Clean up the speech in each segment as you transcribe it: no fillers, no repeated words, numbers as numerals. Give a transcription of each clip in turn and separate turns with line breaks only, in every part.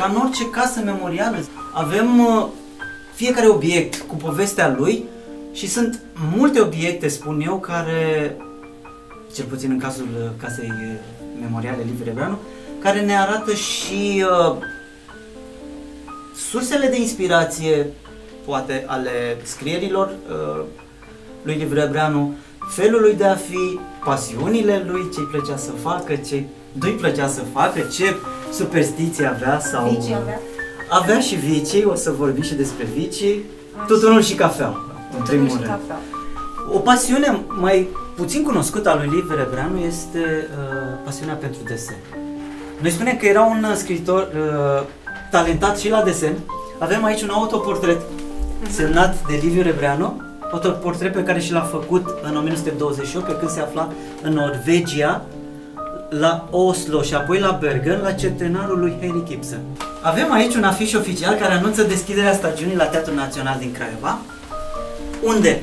ca în orice casă memorială. Avem fiecare obiect cu povestea lui și sunt multe obiecte, spun eu, care, cel puțin în cazul Casei Memoriale Liviu Rebreanu, care ne arată și sursele de inspirație, poate, ale scrierilor lui Liviu Rebreanu, felul lui de a fi, pasiunile lui, ce-i plăcea să facă, ce nu-i plăcea să facă, ce superstiții avea sau...
Vicii avea?
Avea și vicii, o să vorbim și despre vicii, tutunul și cafea, în primul rând. O pasiune mai puțin cunoscută a lui Liviu Rebreanu este pasiunea pentru desen. Noi spunem că era un scriitor talentat și la desen. Avem aici un autoportret semnat de Liviu Rebreanu, autoportret pe care și l-a făcut în 1928, pe când se afla în Norvegia, la Oslo și apoi la Bergen, la centenarul lui Henrik Ibsen. Avem aici un afiș oficial care anunță deschiderea stagiunii la Teatrul Național din Craiova, unde,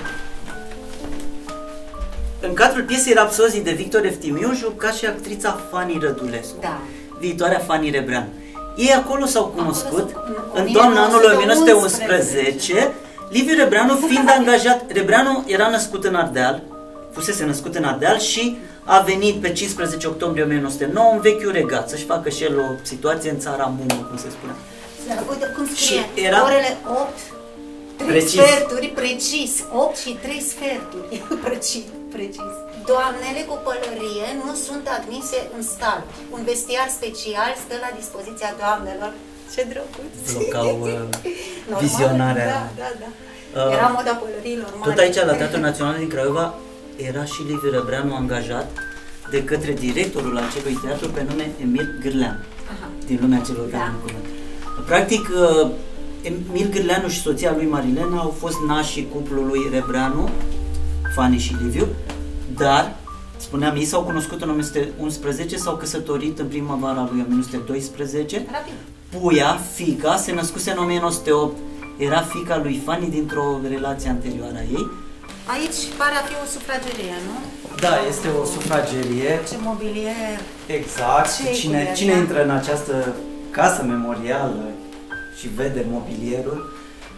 în cadrul piesei Rapsozii de Victor Eftimiu, juca și actrița Fanny Rădulescu, viitoarea Fanny Rebreanu. Ei acolo s-au cunoscut în toamna anului 1911, Liviu Rebreanu fiind angajat. Rebreanu era născut în Ardeal, fusese născut în Ardeal și a venit pe 15 octombrie 1909 în Vechiul Regat să-și facă și el o situație în țara mumă, cum se spune.
Uite cum scrie,
era
orele 8, 3 sferturi, precis, 8 și 3 sferturi, precis. Doamnele cu pălărie nu sunt admise în stal. Un vestiar special stă la dispoziția doamnelor. Ce drăguț!
Blocau vizionarea.
Da. Era moda pălăriilor mari.
Tot aici, la Teatrul Național din Craiova, era și Liviu Rebreanu angajat de către directorul acelui teatru pe nume Emil Gârleanu, din lumea celor care nu cuvânt. Practic, Emil Gârleanu și soția lui Marilena au fost nașii cuplului Rebreanu, Fanny și Liviu, dar, spuneam, ei s-au cunoscut în 1911, s-au căsătorit în primăvara lui 1912. Puia, fiica, se născuse în 1908, era fiica lui Fanny dintr-o relație anterioară a ei.
Aici pare a fi o sufragerie, nu?
Da, este o sufragerie.
Ce mobilier!
Exact. Cine intră în această casă memorială și vede mobilierul,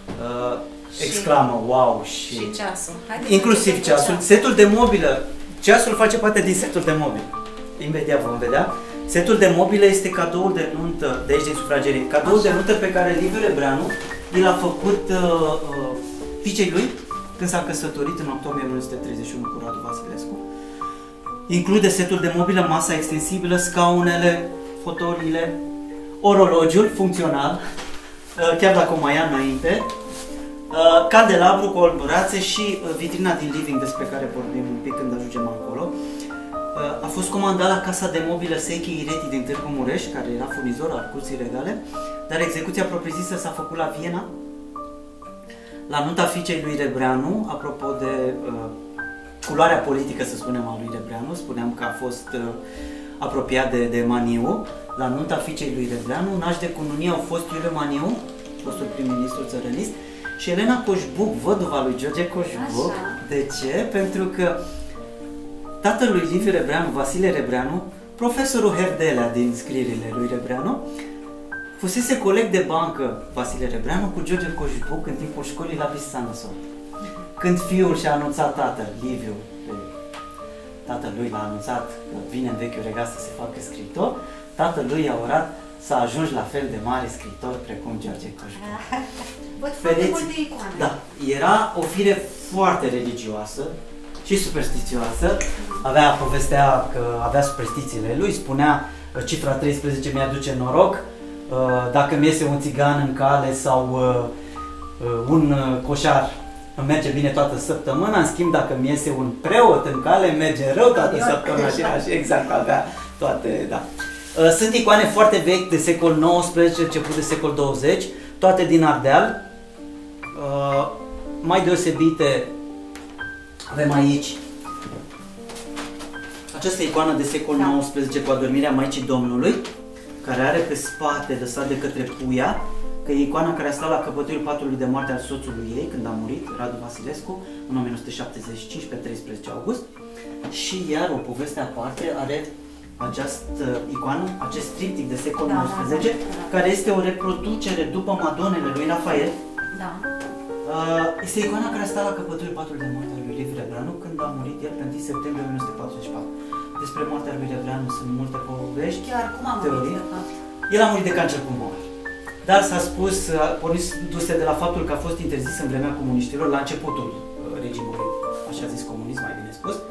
exclamă wow. Și
ceasul.
inclusiv ceasul. Setul de mobilă. Ceasul face parte din setul de mobilă. Imediat vom vedea. Setul de mobilă este cadoul de nuntă, de aici din sufragerie. Cadoul de nuntă pe care Liviu Rebreanu i l-a făcut fiicei lui când s-a căsătorit în octombrie 1931 cu Radu Vasilescu. Include setul de mobilă, masa extensibilă, scaunele, fotoliile, orologiul funcțional, chiar dacă o mai ia înainte, candelabru cu olburațe și vitrina din living despre care vorbim un pic când ajungem acolo. A fost comandat la Casa de Mobilă Sechi Ireti din Târgu Mureș, care era furnizor al curții regale, dar execuția propriu-zisă s-a făcut la Viena, la nunta fiicei lui Rebreanu. Apropo de culoarea politică, să spunem, a lui Rebreanu, spuneam că a fost apropiat de Maniu. La nunta fiicei lui Rebreanu, nași de cununie au fost Iuliu Maniu, fostul prim-ministru țărănist, și Elena Coșbuc, văduva lui George Coșbuc. De ce? Pentru că tatălui Liviu Rebreanu, Vasile Rebreanu, profesorul Herdelea din scrierile lui Rebreanu, fusese coleg de bancă Vasile Rebreanu cu George Coșbuc în timpul școlii la Bistanăsor. Când fiul și-a anunțat tatăl, Liviu, tatălui l-a anunțat că vine în Vechiul Regat să se facă scriitor, tatălui i-a urat să ajungi la fel de mare scriitor precum George Coșbuc. Da, era o fire foarte religioasă și superstițioasă. Povestea că avea superstițiile lui, spunea cifra 13 mi-aduce noroc, dacă mi iese un țigan în cale sau un coșar îmi merge bine toată săptămâna, în schimb dacă mi iese un preot în cale merge rău toată săptămâna și exact, avea toate, da. Sunt icoane foarte vechi de secol XIX, început de secol 20, toate din Ardeal. Mai deosebite avem aici această icoană de secol XIX cu adormirea Maicii Domnului, care are pe spate, lăsat de către Puia, că e icoana care a stat la căpătâiul patului de moarte al soțului ei când a murit, Radu Vasilescu, în 1975, pe 13 august. Și iar o poveste aparte are această icoană, acest triptic de secolul XIX, care este o reproducere după Madonele lui Rafael.
Da.
Este icoana care a stat la căpătul patului de moarte al lui Liviu Rebreanu când a murit el pe 1 septembrie 1944. Despre moartea lui Rebreanu sunt multe povești,
chiar cum a murit, de fapt?
El a murit de cancer pulmonar. Dar s-a spus, pornindu-se de la faptul că a fost interzis în vremea comuniștilor, la începutul regimului, așa zis comunism, mai bine spus,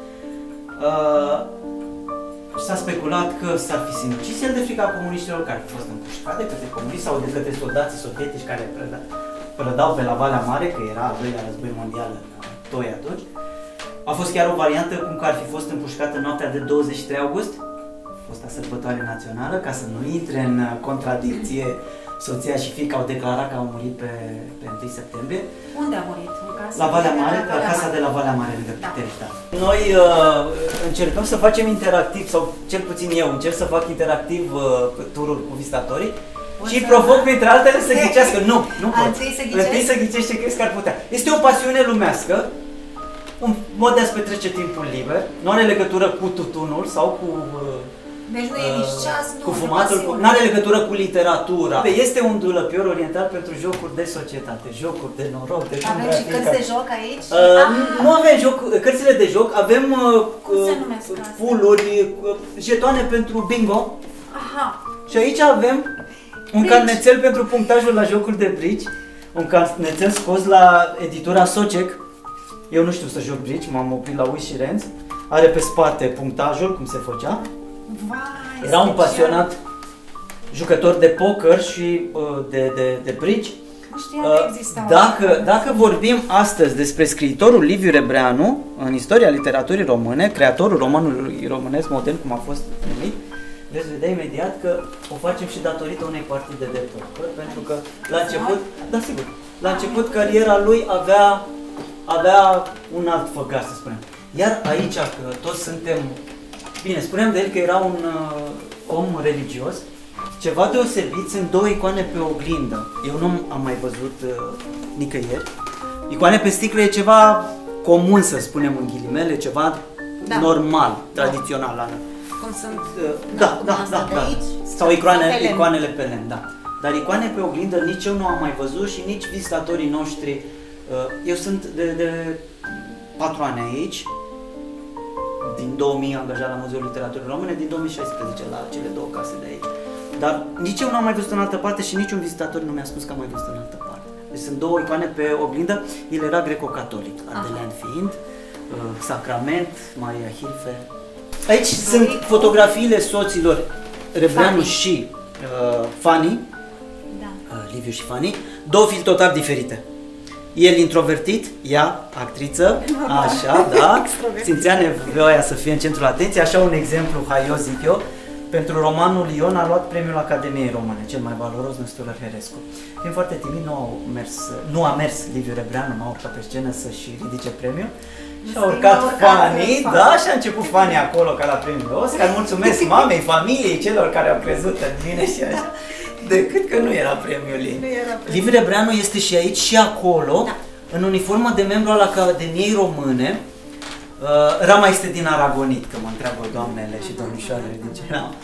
s-a speculat că s-ar fi sinucis el de frica comuniștilor care au fost împușcat de către comuniști sau de către soldații sovietici care prădau pe la Valea Mare, că era al doilea război mondial în Toi atunci. A fost chiar o variantă cum că ar fi fost împușcată noaptea de 23 august, fosta sărbătoare națională, ca să nu intre în contradicție. Soția și fiica au declarat că au murit pe 1 septembrie.
Unde a murit? În casa?
La Valea Mare, la casa de la Valea Mare, lângă Pitești, da. Noi încercăm să facem interactiv, sau cel puțin eu încerc să fac interactiv turul cu vizitatorii și îi provoc printre altele să ghicească. Nu pot. Întâi să ghicești ce crezi că ar putea. Este o pasiune lumească, un mod de a-ți petrece timpul liber, nu are legătură cu tutunul sau cu...
Deci nu e nici ceas, nu,
cu fumatul, nu are legătură cu literatura. Este un dulăpior orientat pentru jocuri de societate, jocuri de noroc, de
avem și cărți de joc aici?
Nu avem cărțile de joc, avem puluri, jetoane pentru bingo.
Aha.
Și aici avem un carnețel pentru punctajul la jocuri de bridge, un carnețel scos la editura Socek. Eu nu știu să joc bridge, m-am oprit la Wish și Renz. Are pe spate punctajul, cum se făcea.
Vai,
era un pasionat jucător de poker și de bridge. Dacă vorbim astăzi despre scriitorul Liviu Rebreanu în istoria literaturii române, creatorul romanului românesc modern, cum a fost numit, veți vedea imediat că o facem și datorită unei partide de poker, pentru că la început, da sigur, la început cariera lui avea un alt făgaș, să spunem. Iar aici, că toți suntem... Bine, spuneam de el că era un om religios. Ceva deosebit, sunt două icoane pe oglindă. Eu nu am mai văzut nicăieri. Icoane pe sticlă e ceva comun, să spunem în ghilimele, ceva normal, tradițional la noi.
Cum sunt
da. Sau icoanele pe lemn, da. Dar icoane pe oglindă nici eu nu am mai văzut și nici vizitatorii noștri. Eu sunt de 4 ani aici. Din 2000 angajat la Muzeul Literaturii Române, din 2016 la cele două case de aici. Dar nici eu n-am mai văzut în altă parte și niciun vizitator nu mi-a spus că am mai văzut în altă parte. Deci sunt două icoane pe oglindă, el era greco-catolic, ardelean fiind, Sacrament, Maria Hilfe. Aici sunt fotografiile soților Rebreanu și Fani, Liviu și Fani, două fili total diferite. El introvertit, ea, actriță, așa, da, simțea nevoia să fie în centrul atenției, așa un exemplu haios, zic eu, pentru romanul Ion a luat premiul Academiei Române, cel mai valoros, Năstulă Herescu. Fiind foarte timid, nu a mers Liviu Rebreanu, nu a urcat pe scenă să-și ridice premiul. Și a urcat Fani, da, și a început Fani acolo ca la premiul Oscar. Mulțumesc mamei, familiei, celor care au crezut în mine și așa. Decât că nu era premiul ei. Liviu Rebreanu este și aici și acolo, în uniformă de membru al Academiei Române. Rama este din aragonit, că mă întreabă doamnele și domnișoarele din ce rama.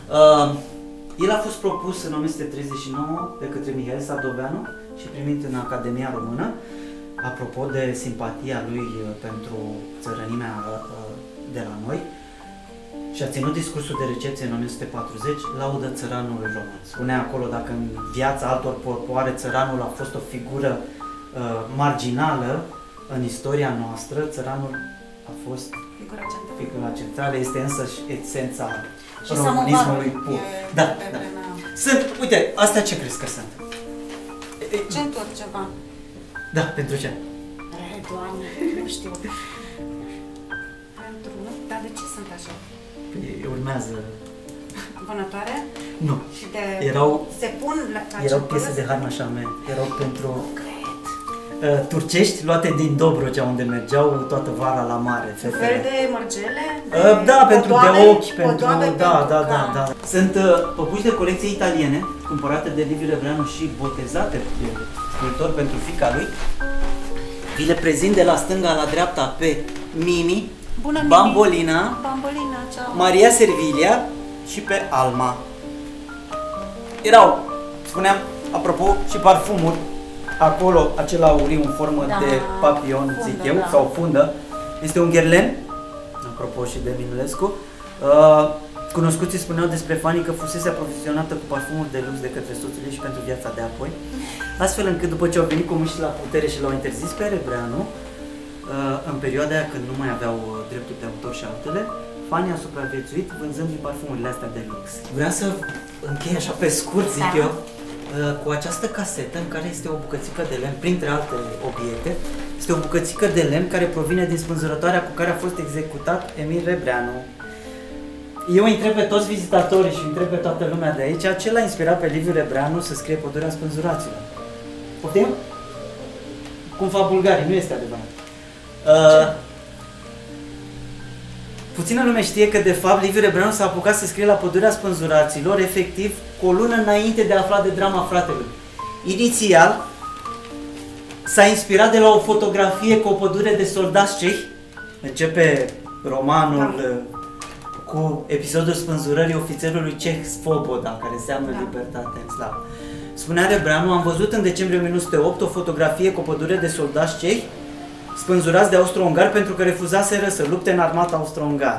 El a fost propus în 1939 de către Mihail Sadoveanu și primit în Academia Română, apropo de simpatia lui pentru țărănimea de la noi. Și a ținut discursul de recepție în 1940, laudă țăranului român. Spunea acolo, dacă în viața altor popoare țăranul a fost o figură marginală în istoria noastră, țăranul a fost figura centrală, este însăși esența românismului pur. Da. Sunt, uite, astea ce crezi că sunt?
Centuri ceva.
Da, pentru ce?
Doamne, nu știu. Pentru... Dar de ce sunt așa?
Urmează...
Vânătoare?
Nu.
Și de... Se pun la
erau piese de harnașament. Erau pentru... turcești luate din Dobrogea, unde mergeau toată vara la mare.
Fel de mărgele?
Da, pentru de ochi, pentru... Da. Sunt păpuși de colecție italiene, cumpărate de Liviu Rebreanu și botezate de sculptor pentru fiica lui. Vi le prezint de la stânga la dreapta pe Mimi, Bambolina,
ciao.
Maria Servilia și pe Alma. Erau, spuneam, apropo, și parfumuri. Acolo, acel auriu în formă de papion, zic eu, sau fundă. Este un Guerlain, apropo și de Minulescu. Cunoscuții spuneau despre Fanny că fusese aprovizionată cu parfumuri de lux de către soțul ei și pentru viața de apoi. Astfel încât după ce au venit comuniștii la putere și l-au interzis pe Rebreanu, în perioada aia când nu mai aveau drepturi de autor și altele, Fanny a supraviețuit vânzând din parfumurile astea de lux. Vreau să închei așa pe scurt, zic eu, cu această casetă în care este o bucățică de lemn, printre alte obiecte, este o bucățică de lemn care provine din spânzurătoarea cu care a fost executat Emil Rebreanu. Eu îi întreb pe toți vizitatorii și îi întreb pe toată lumea de aici ce l-a inspirat pe Liviu Rebreanu să scrie Pădurea spânzuraților. Poftim? Cum fac bulgarii, nu este adevărat. Puțină lume știe că de fapt Liviu Rebreanu s-a apucat să scrie la Pădurea spânzuraților efectiv cu o lună înainte de a afla de drama fratelui. Inițial s-a inspirat de la o fotografie cu o pădure de soldați cehi. Începe romanul cu episodul spânzurării ofițerului ceh Svoboda, care înseamnă libertate în slavă. Spunea Rebreanu, am văzut în decembrie 1908 o fotografie cu o pădure de soldați cehi spânzurați de austro-ungari pentru că refuzaseră să lupte în armata austro-ungară.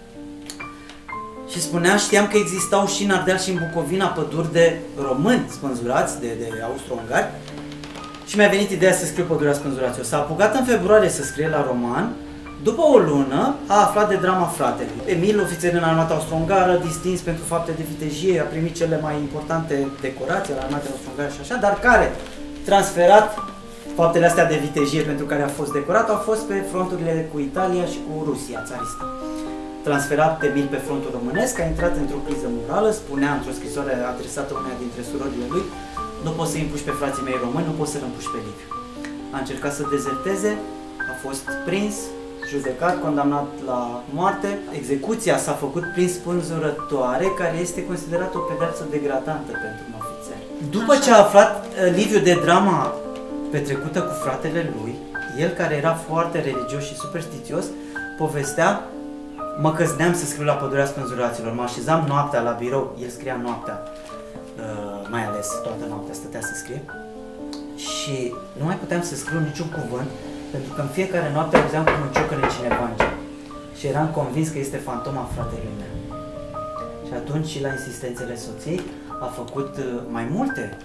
Și spunea, știam că existau și în Ardeal și în Bucovina păduri de români spânzurați de austro-ungari și mi-a venit ideea să scriu Pădurea spânzuraților. S-a apucat în februarie să scrie la roman. După o lună a aflat de drama fratelui. Emil, ofițer în armata austro-ungară, distins pentru fapte de vitejie, a primit cele mai importante decorații la armata austro-ungară și așa, dar care, transferat faptele astea de vitejie pentru care a fost decorat, au fost pe fronturile cu Italia și cu Rusia țaristă. Transferat Emil pe frontul românesc, a intrat într-o criză morală, spunea într-o scrisoare adresată uneia dintre surorile lui, nu poți să împuși pe frații mei români, nu poți să-l împuși pe Liviu. A încercat să dezerteze, a fost prins, judecat, condamnat la moarte. Execuția s-a făcut prin spânzurătoare, care este considerată o pedeapsă degradantă pentru un ofițer. După ce a aflat Liviu de drama petrecută cu fratele lui, el, care era foarte religios și superstițios, povestea: mă căzneam să scriu la Pădurea spânzuraților, mă așezam noaptea la birou, el scria noaptea, mai ales toată noaptea stătea să scrie, și nu mai puteam să scriu niciun cuvânt, pentru că în fiecare noapte auzeam cum îmi ciocăne cineva în cer și eram convins că este fantoma fratelui meu. Și atunci, și la insistențele soției, a făcut mai multe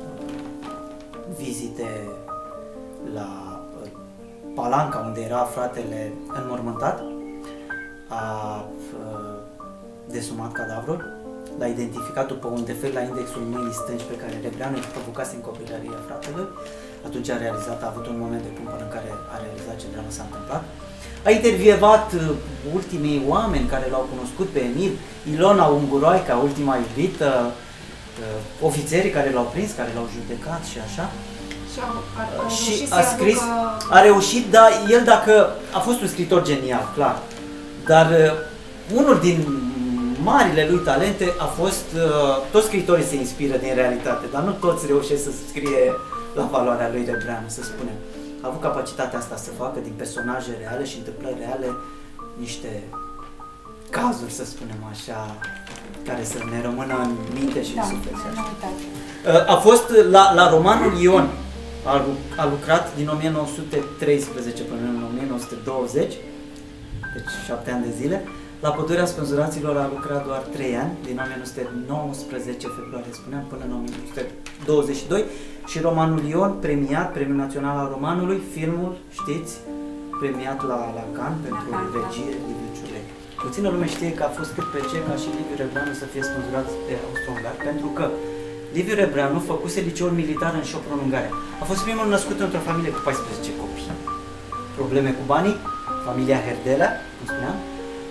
vizite la palanca unde era fratele înmormântat, a desumat cadavrul, l-a identificat după un defect la indexul mâinii stângi pe care Rebreanu îl provocase în copilăria fratelui. Atunci a realizat, a avut un moment de cumpăr în care a realizat ce dramă s-a întâmplat. A intervievat ultimii oameni care l-au cunoscut pe Emil, Ilona Unguroaica, ultima iubită, ofițerii care l-au prins, care l-au judecat și așa. Și a scris, a reușit, dar el, dacă a fost un scriitor genial, clar, dar unul din marile lui talente a fost, toți scriitorii se inspiră din realitate, dar nu toți reușesc să scrie la valoarea lui Rebreanu, să spunem. A avut capacitatea asta să facă din personaje reale și întâmplări reale niște cazuri, să spunem așa, care să ne rămână în minte și în suflet. A fost la romanul Ion, a lucrat din 1913 până în 1920, deci 7 ani de zile. La Pădurea spânzuraților a lucrat doar 3 ani, din 1919 februarie, spuneam, până în 1922, și romanul Ion, premiat, Premiul Național al Romanului, filmul, știți, premiat la Cannes pentru regie, Liviu Ciulei. Puțină lume știe că a fost cât pe ce ca și Liviu Rebreanu să fie spânzurat de austro-ungari, pentru că Liviu Rebreanu făcuse liceul militar în Sopron, în Ungaria. A fost primul născut într-o familie cu 14 copii. Probleme cu banii, familia Herdelea, cum spuneam.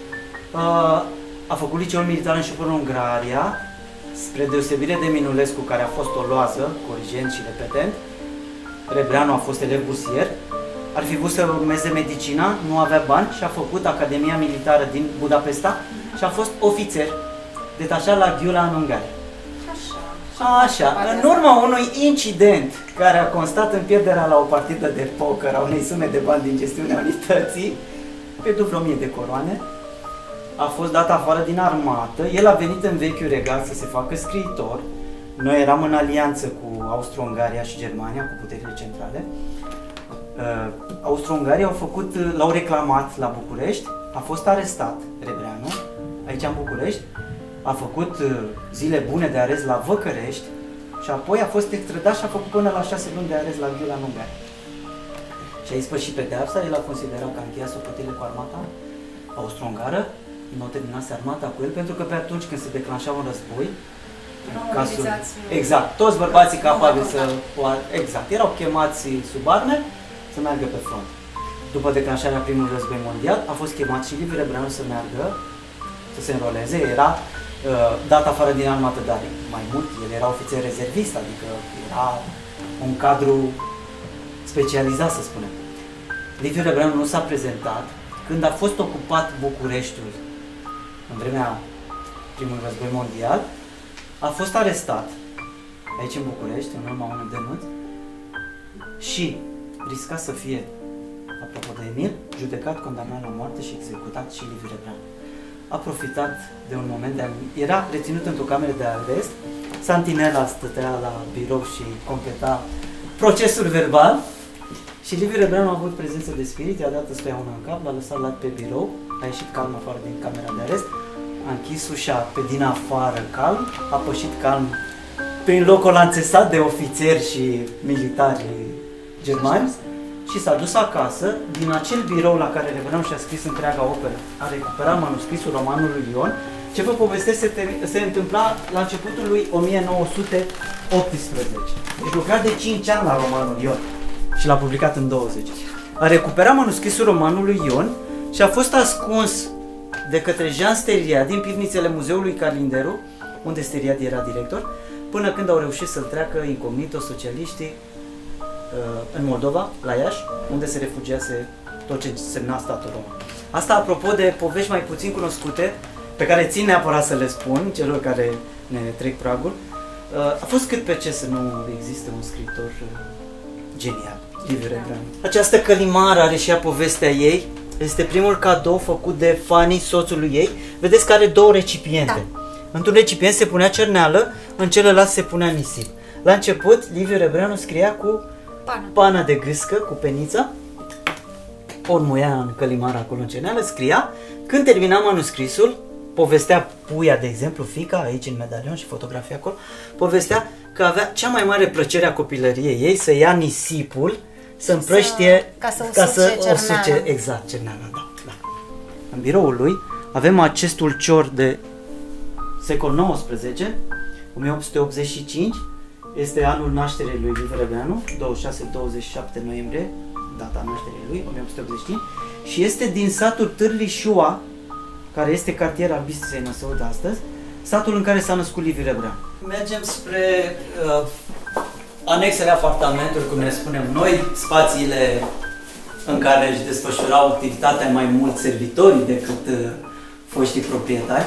A făcut liceul militar în Sopron, Ungaria, spre deosebire de Minulescu, care a fost o loază, corigent și repetent. Rebreanu a fost elev bursier. Ar fi vrut să urmeze medicina, nu avea bani și a făcut Academia Militară din Budapesta și a fost ofițer, detașat la Ghiula, în Ungaria. Așa, în urma unui incident care a constat în pierderea la o partidă de poker a unei sume de bani din gestiunea unității, pierdut vreo 1000 de coroane, a fost dat afară din armată, el a venit în Vechiul Regat să se facă scriitor. Noi eram în alianță cu Austro-Ungaria și Germania, cu puterile centrale. Austro-Ungaria l-au reclamat la București, a fost arestat Rebreanu, aici în București, a făcut zile bune de arest la Văcărești și apoi a fost extradat și a făcut până la 6 luni de arest la Ghiula în Ungaria. Și a ispășit pedeapsa, el a considerat că a încheiat sopotele cu armata austro-ungară, nu terminase armata cu el, pentru că pe atunci când se declanșa un război, exact, toți bărbații capabili să poată, exact, erau chemați sub arme să meargă pe front. După declanșarea primului război mondial, a fost chemat și Liviu Rebreanu să meargă, să se înroleze, era dat afară din armată, dar mai mult, el era ofițer rezervist, adică era un cadru specializat, să spunem. Liviu Rebreanu nu s-a prezentat. Când a fost ocupat Bucureștiul, în vremea primului război mondial, a fost arestat aici în București, în urma unui denunț, și risca să fie, apropo de Emil, judecat, condamnat la moarte și executat și Liviu Rebreanu. A profitat de un moment era reținut într-o cameră de arest, santinela stătea la birou și completa procesul verbal și Liviu Rebreanu a avut prezență de spirit, i-a dat ăstuia una în cap, l-a lăsat la pe birou, a ieșit calm afară din camera de arest, a închis ușa pe din afară calm, a pășit calm prin locul anțesat de ofițeri și militari germani și s-a dus acasă. Din acel birou la care Rebreanu și-a scris întreaga operă, a recuperat manuscrisul romanului Ion. Ce vă povestesc se întâmpla la începutul lui 1918. Deci lucra de 5 ani la romanul Ion și l-a publicat în 20. A recuperat manuscrisul romanului Ion și a fost ascuns de către Jean Steriad din pivnițele Muzeului Calinderu, unde Steriad era director, până când au reușit să-l treacă incognito socialiștii în Moldova, la Iași, unde se refugiase tot ce semna statul român. Asta apropo de povești mai puțin cunoscute, pe care țin neapărat să le spun celor care ne trec pragul. A fost cât pe ce să nu există un scriitor genial, Liviu Rebreanu. Această călimară are și ea povestea ei. Este primul cadou făcut de fanii soțului ei. Vedeți că are două recipiente. Da. Într-un recipient se punea cerneală, în celălalt se punea nisip. La început, Liviu Rebreanu scria cu pană de gâscă, cu peniță. O înmuia în călimară acolo în cerneală, scria. Când termina manuscrisul, povestea Puia, de exemplu, fiica, aici în medalion și fotografia acolo, povestea că avea cea mai mare plăcere a copilăriei ei să ia nisipul, să împrăștie, ca să o suce, exact, cerneala, da. În biroul lui avem acest ulcior de secol XIX, 1885, este anul nașterii lui Liviu Rebreanu, 26-27 noiembrie, data nașterii lui, 1885, și este din satul Târlișoa, care este cartier al Bistriței Năsăud astăzi, satul în care s-a născut Liviu Rebreanu. Mergem spre anexele apartamentului, cum ne spunem noi, spațiile în care își desfășurau activitatea mai mult servitorii decât foștii proprietari.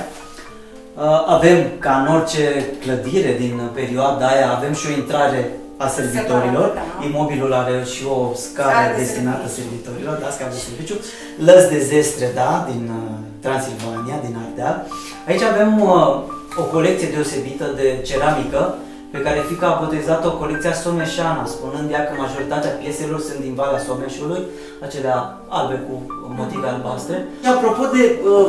Avem, ca în orice clădire din perioada aia, avem și o intrare a servitorilor. Imobilul are și o scară destinată servitorilor, da, scară de serviciu. Lăzi de zestre, da, din Transilvania, din Ardeal. Aici avem o colecție deosebită de ceramică, pe care fiica a botezat-o colecția Someșana, spunând ea că majoritatea pieselor sunt din Valea Someșului, acelea albe cu motive albastre. Și apropo de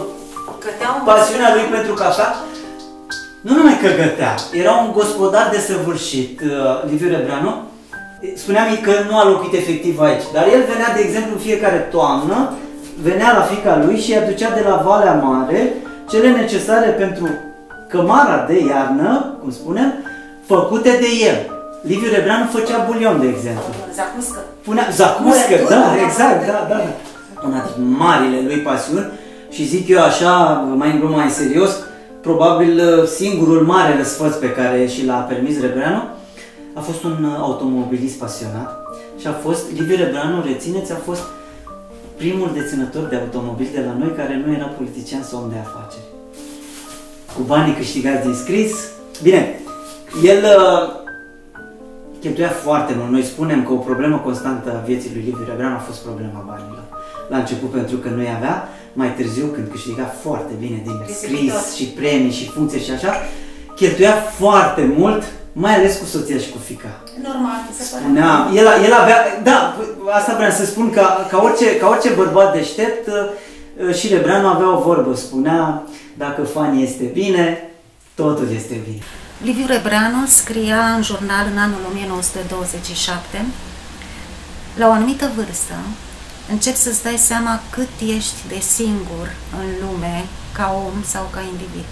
pasiunea lui pentru cafea, nu numai că gătea, era un gospodar desăvârșit, Liviu Rebreanu. Spuneam că nu a locuit efectiv aici, dar el venea, de exemplu, în fiecare toamnă, venea la fiica lui și îi aducea de la Valea Mare cele necesare pentru cămara de iarnă, cum spunem, făcute de el. Liviu Rebreanu făcea bulion, de exemplu.
Zacuscă.
Zacuscă, da, exact, da. Una din marile lui pasiuni și zic eu așa, mai în glumă, mai serios, probabil singurul mare răsfăț pe care și l-a permis Rebreanu a fost un automobilist pasionat și a fost, Liviu Rebreanu, rețineți, a fost primul deținător de automobil de la noi care nu era politician sau om de afaceri. Cu banii câștigați din scris, bine, el cheltuia foarte mult. Noi spunem că o problemă constantă a vieții lui Liviu Rebreanu a fost problema banilor. La început pentru că nu-i avea, mai târziu când câștiga foarte bine din scris și premii și funcție și așa, cheltuia foarte mult, mai ales cu soția și cu fiica.
Normal, se pare.
Spunea, el avea, da, asta vreau să spun, ca orice bărbat deștept, și Rebreanu avea o vorbă, spunea, dacă Fani este bine, totul este bine.
Liviu Rebreanu scria în jurnal în anul 1927, la o anumită vârstă, începi să-ți dai seama cât ești de singur în lume, ca om sau ca individ.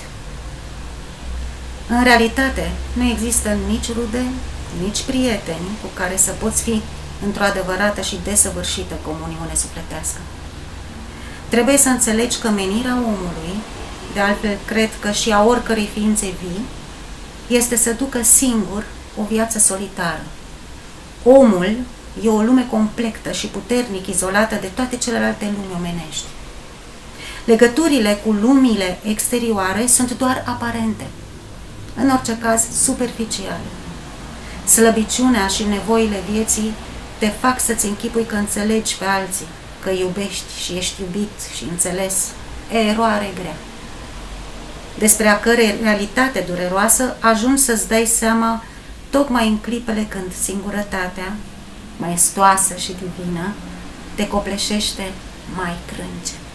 În realitate, nu există nici rude, nici prieteni cu care să poți fi într-o adevărată și desăvârșită comuniune sufletească. Trebuie să înțelegi că menirea omului, de altfel cred că și a oricărei ființe vii, este să ducă singur o viață solitară. Omul e o lume completă și puternic izolată de toate celelalte lumi omenești. Legăturile cu lumile exterioare sunt doar aparente, în orice caz superficiale. Slăbiciunea și nevoile vieții te fac să-ți închipui că înțelegi pe alții, că iubești și ești iubit și înțeles. Eroare grea. Despre a cărei realitate dureroasă ajungi să-ți dai seama tocmai în clipele când singurătatea, maestoasă și divină, te copleșește mai crânge.